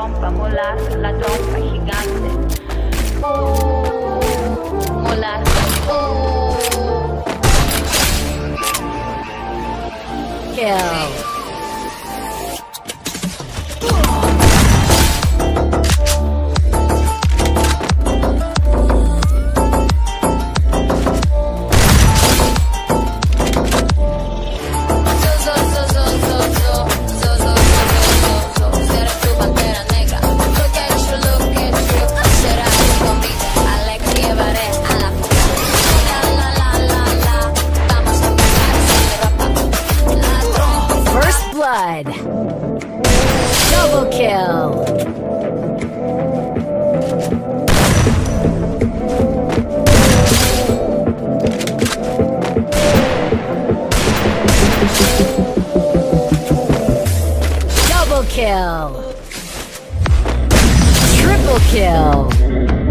trompa, molaza, la trompa gigante. Molaza. Kill. Blood. Double kill. Double kill. Triple kill.